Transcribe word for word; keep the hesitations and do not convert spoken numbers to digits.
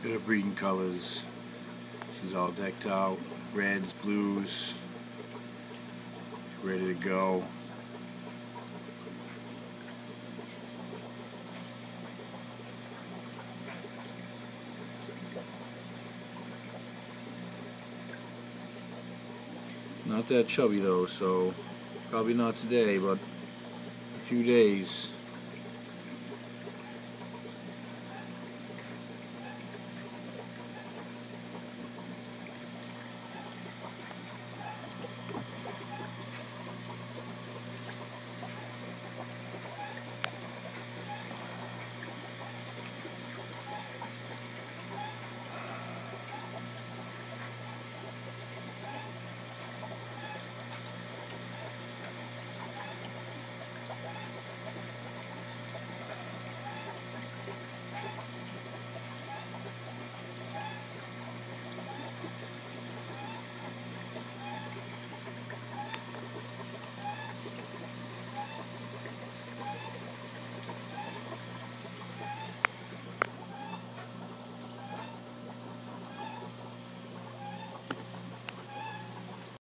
Got her breeding colors. She's all decked out. Reds, blues. Ready to go. Not that chubby though, so probably not today, but a few days.